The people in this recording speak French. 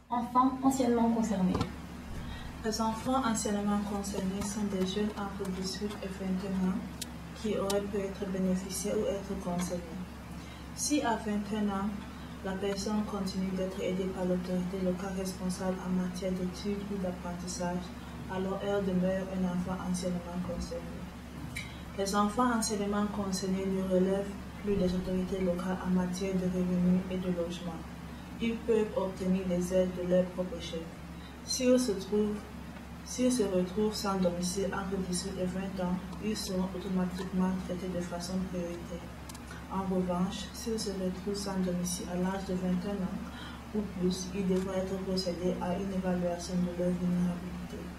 Enfants anciennement concernés. Les enfants anciennement concernés sont des jeunes entre 18 et 21 ans qui auraient pu être bénéficiaires ou être concernés. Si à 21 ans, la personne continue d'être aidée par l'autorité locale responsable en matière d'études ou d'apprentissage, alors elle demeure un enfant anciennement concerné. Les enfants anciennement concernés ne relèvent plus des autorités locales en matière de revenus et de logement. Ils peuvent obtenir des aides de leur propre chef. S'ils se retrouvent sans domicile entre 18 et 20 ans, ils seront automatiquement traités de façon prioritaire. En revanche, s'ils se retrouvent sans domicile à l'âge de 21 ans ou plus, ils devront être procédés à une évaluation de leur vulnérabilité.